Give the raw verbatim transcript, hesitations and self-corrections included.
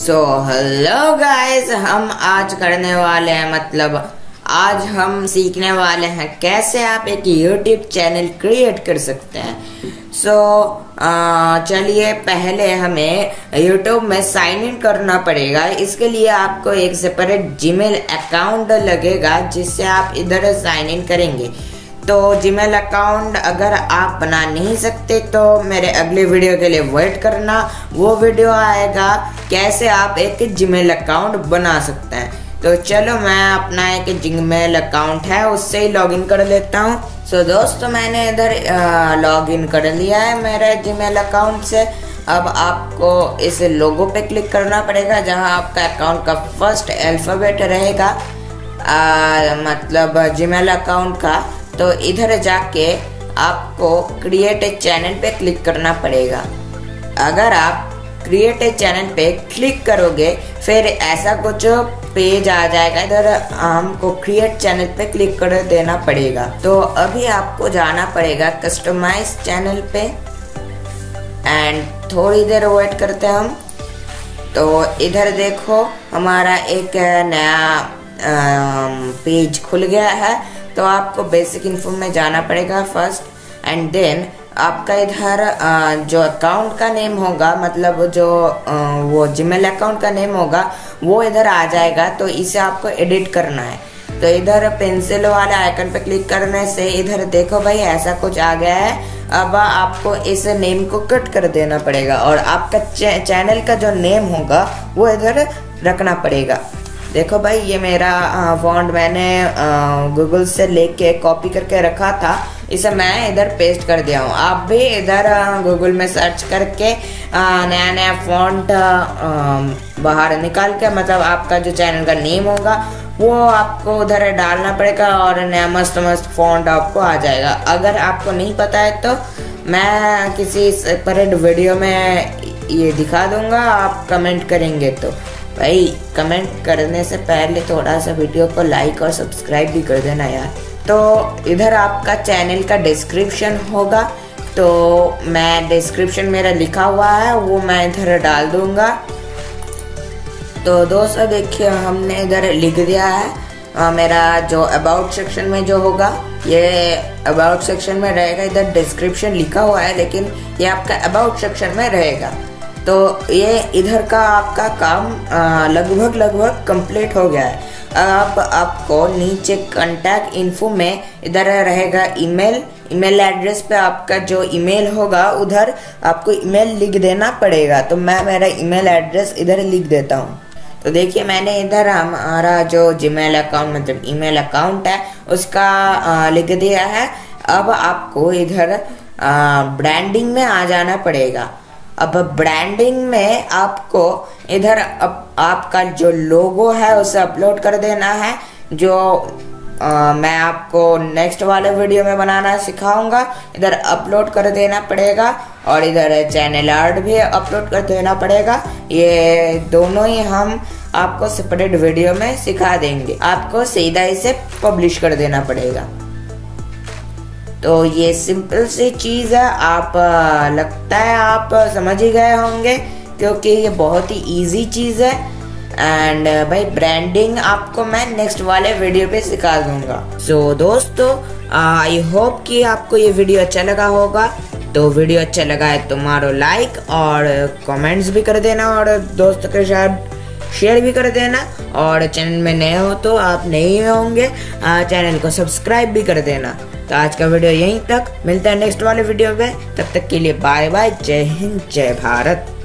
So hello guys, हम आज करने वाले हैं मतलब आज हम सीखने वाले हैं कैसे आप एक यूट्यूब चैनल क्रिएट कर सकते हैं। सो so, चलिए पहले हमें यूट्यूब में साइन इन करना पड़ेगा। इसके लिए आपको एक सेपरेट जीमेल अकाउंट लगेगा जिससे आप इधर साइन इन करेंगे। तो जीमेल अकाउंट अगर आप बना नहीं सकते तो मेरे अगले वीडियो के लिए वेट करना, वो वीडियो आएगा कैसे आप एक जीमेल अकाउंट बना सकते हैं। तो चलो मैं अपना एक जीमेल अकाउंट है उससे ही लॉगिन कर लेता हूँ। सो so, दोस्तों मैंने इधर लॉगिन कर लिया है मेरे जीमेल अकाउंट से। अब आपको इस लोगो पे क्लिक करना पड़ेगा जहाँ आपका अकाउंट का फर्स्ट अल्फाबेट रहेगा, आ, मतलब जीमेल अकाउंट का। तो इधर जाके आपको क्रिएट ए चैनल पे क्लिक करना पड़ेगा। अगर आप क्रिएट ए चैनल पे क्लिक करोगे फिर ऐसा कुछ पेज आ जाएगा। इधर हमको क्रिएट चैनल पे क्लिक कर देना पड़ेगा। तो अभी आपको जाना पड़ेगा कस्टमाइज चैनल पे एंड थोड़ी देर वेट करते हैं हम। तो इधर देखो हमारा एक नया पेज खुल गया है। तो आपको बेसिक इन्फो में जाना पड़ेगा फर्स्ट एंड देन आपका इधर जो अकाउंट का नेम होगा, मतलब जो वो जीमेल अकाउंट का नेम होगा वो इधर आ जाएगा। तो इसे आपको एडिट करना है। तो इधर पेंसिल वाले आइकन पे क्लिक करने से इधर देखो भाई ऐसा कुछ आ गया है। अब आपको इस नेम को कट कर देना पड़ेगा और आपका चैनल का जो नेम होगा वो इधर रखना पड़ेगा। देखो भाई ये मेरा फॉन्ट मैंने गूगल से लेके कॉपी करके रखा था, इसे मैं इधर पेस्ट कर दिया हूँ। आप भी इधर गूगल में सर्च करके नया नया फॉन्ट बाहर निकाल के, मतलब आपका जो चैनल का नेम होगा वो आपको उधर डालना पड़ेगा और नया मस्त मस्त फॉन्ट आपको आ जाएगा। अगर आपको नहीं पता है तो मैं किसी सेपरेट वीडियो में ये दिखा दूंगा, आप कमेंट करेंगे तो। भाई कमेंट करने से पहले थोड़ा सा वीडियो को लाइक और सब्सक्राइब भी कर देना यार। तो इधर आपका चैनल का डिस्क्रिप्शन होगा, तो मैं डिस्क्रिप्शन मेरा लिखा हुआ है वो मैं इधर डाल दूंगा। तो दोस्तों देखिए हमने इधर लिख दिया है। आ, मेरा जो अबाउट सेक्शन में जो होगा ये अबाउट सेक्शन में रहेगा। इधर डिस्क्रिप्शन लिखा हुआ है लेकिन ये आपका अबाउट सेक्शन में रहेगा। तो ये इधर का आपका काम लगभग लगभग कंप्लीट हो गया है। अब आपको नीचे कांटेक्ट इन्फो में इधर रहेगा ईमेल। ईमेल एड्रेस पे आपका जो ईमेल होगा उधर आपको ईमेल लिख देना पड़ेगा। तो मैं मेरा ईमेल एड्रेस इधर लिख देता हूँ। तो देखिए मैंने इधर हमारा जो जीमेल अकाउंट मतलब ईमेल अकाउंट है उसका आ, लिख दिया है। अब आपको इधर ब्रांडिंग में आ जाना पड़ेगा। अब ब्रांडिंग में आपको इधर अब आपका जो लोगो है उसे अपलोड कर देना है, जो आ, मैं आपको नेक्स्ट वाले वीडियो में बनाना सिखाऊंगा। इधर अपलोड कर देना पड़ेगा और इधर चैनल आर्ट भी अपलोड कर देना पड़ेगा। ये दोनों ही हम आपको सेपरेट वीडियो में सिखा देंगे। आपको सीधा इसे पब्लिश कर देना पड़ेगा। तो ये सिंपल सी चीज़ है, आप लगता है आप समझ ही गए होंगे क्योंकि ये बहुत ही इजी चीज़ है। एंड भाई ब्रांडिंग आपको मैं नेक्स्ट वाले वीडियो पे सिखा दूंगा। सो so, दोस्तों आई होप कि आपको ये वीडियो अच्छा लगा होगा। तो वीडियो अच्छा लगा है तो मारो लाइक और कमेंट्स भी कर देना और दोस्तों के साथ शेयर भी कर देना। और चैनल में नए हो तो आप नए होंगे चैनल को सब्सक्राइब भी कर देना। तो आज का वीडियो यहीं तक, मिलता है नेक्स्ट वाले वीडियो में। तब तक के लिए बाय बाय, जय हिंद जय भारत।